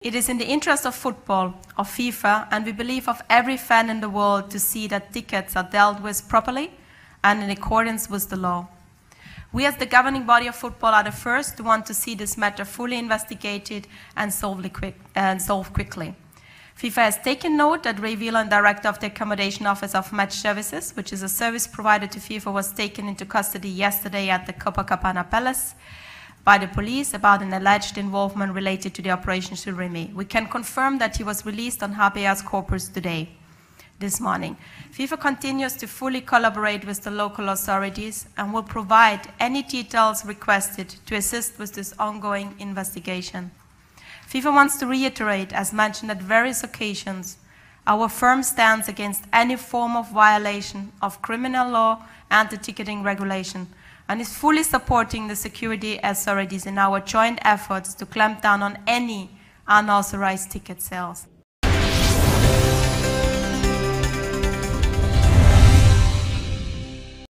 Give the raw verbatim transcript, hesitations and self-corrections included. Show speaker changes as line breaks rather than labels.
It is in the interest of football, of FIFA, and we believe of every fan in the world to see that tickets are dealt with properly and in accordance with the law. We as the governing body of football are the first to want to see this matter fully investigated and solved, quick, and solved quickly. FIFA has taken note that Ray Whelan, director of the Accommodation Office of Match Services, which is a service provider to FIFA, was taken into custody yesterday at the Copacabana Palace by the police about an alleged involvement related to the Operation Jules Rimet. We can confirm that he was released on habeas corpus today, this morning. FIFA continues to fully collaborate with the local authorities and will provide any details requested to assist with this ongoing investigation. FIFA wants to reiterate, as mentioned at various occasions, our firm stance against any form of violation of criminal law and the ticketing regulation, and is fully supporting the security authorities in our joint efforts to clamp down on any unauthorized ticket sales.